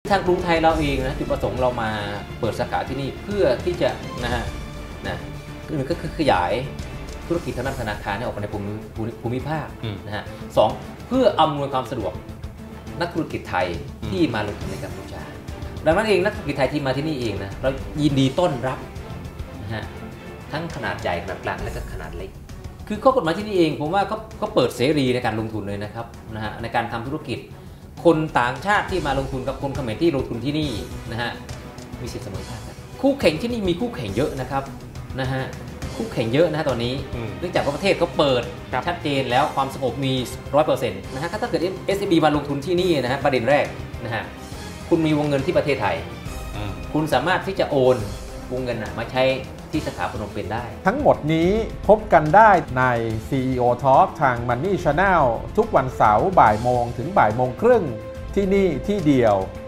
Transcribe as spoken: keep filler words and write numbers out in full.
ทางกรุงไทยเราเองนะจุดประสงค์เรามาเปิดสาขาที่นี่เพื่อที่จะนะฮะนะหนึ่งก็คือขยายธุรกิจทางด้านธนาคารให้ออกไปในภูมิภูมิภาคนะฮะสองเพื่ออำนวยความสะดวกนักธุรกิจไทยที่มาลงทุนในกัมพูชาดังนั้นเองนักธุรกิจไทยที่มาที่นี่เองนะเรายินดีต้อนรับนะฮะทั้งขนาดใหญ่ขนาดกลางและก็ขนาดเล็กคือข้อกฎหมายที่นี่เองผมว่าเขาเขาเปิดเสรีในการลงทุนเลยนะครับนะฮะในการทำธุรกิจคนต่างชาติที่มาลงทุนกับคนเขมรที่ลงทุนที่นี่นะฮะมีสิทธิเสมอภาคกันคู่แข่งที่นี่มีคู่แข่งเยอะนะครับนะฮะคู่แข่งเยอะนะตอนนี้เนื่องจากว่าประเทศเขาเปิดชัดเจนแล้วความสงบมี ร้อยเปอร์เซ็นต์ นะฮะถ้าเกิด เอส เอ บี มาลงทุนที่นี่นะฮะประเด็นแรกนะฮะคุณมีวงเงินที่ประเทศไทยคุณสามารถที่จะโอนวงเงินมาใช้ที่สาขาพนมเปญได้ทั้งหมดนี้พบกันได้ใน ซี อี โอ Talk ทาง Money Channel ทุกวันเสาร์บ่ายโมงถึงบ่ายโมงครึ่งที่นี่ที่เดียว